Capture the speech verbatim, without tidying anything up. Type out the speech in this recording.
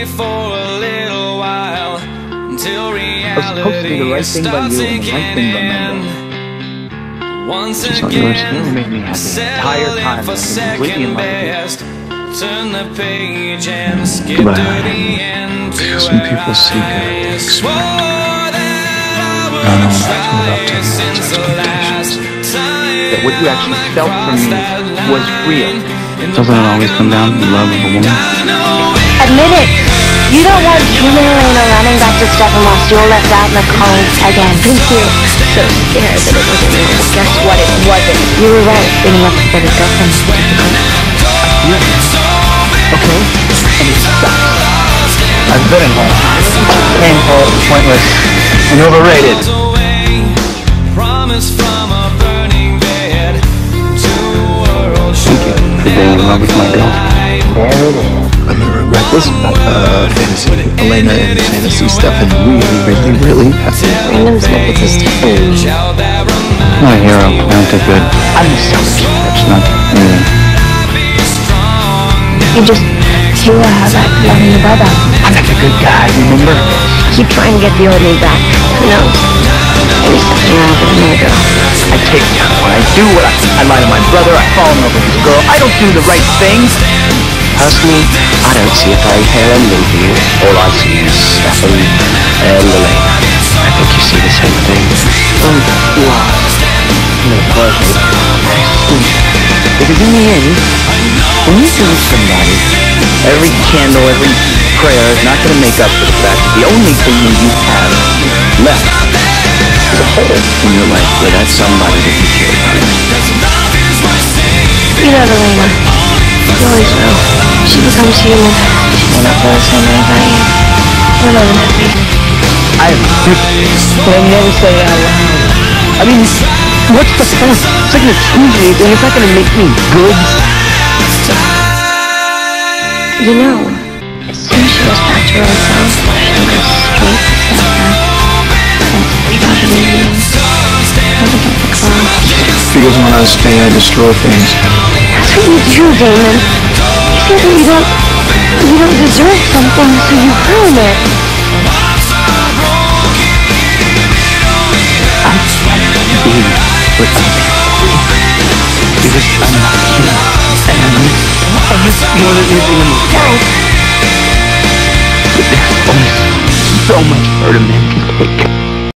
for a little while until I was supposed to do the right thing by you and the right thing by Mendo. Once Just like yours, you never made me happy the entire time. I was completely in love with you. Turn the page and skip to the end. Some people seek a swore that I would try since the last time. That what you actually felt for me was real. Doesn't it always come down to the love of a woman? Admit it! You don't want human Elena running back to Steppenlost. You'll let that in the comments again. Thank you. So scared that it wasn't real. Well, guess what? It wasn't. You were right. Being left with his girlfriend is difficult. Yeah. Okay? And it sucks. I've been in one. Painful, pointless, and overrated. Thank you for being in love with my girl. There it is. I'm gonna regret this uh, fantasy, Elena and fantasy stuff, and really, really, really happy. Random snippets is different. My hero, not too good. I'm selfish. That's not really. You just hear how that loving your brother. I'm not a good guy, remember? Keep trying to get the old me back. Who knows? Maybe stepping around with another girl. I take down what I do, what I, I lie to my brother, I fall in love with this girl. I don't do the right things. Personally, I don't see a fairy tale ending for you. All I see is Stefan and Elena. I think you see the same thing. Oh, you are. No, personally, I see. Because in the end, when you lose somebody, every candle, every prayer is not going to make up for the fact that the only thing that you have left is a hole in your life where that somebody that you care about. You know Elena. You always will. She becomes human. She may not feel the same way about you. We're not happy. I but I never say it out loud. I mean, what's the point? It's like gonna change anything. It's not gonna make me good. You know, as soon as she goes back to her own self, she'll go straight to Stefan. That's probably you. Never get the claw. Because when I stay, I destroy things. That's what you do, Damon. You feel that you don't, you don't deserve something, so you ruin it. I can't be without you. Because I'm not human. And I miss, I miss more than anything in the world. But there's only so much hurt a man can take.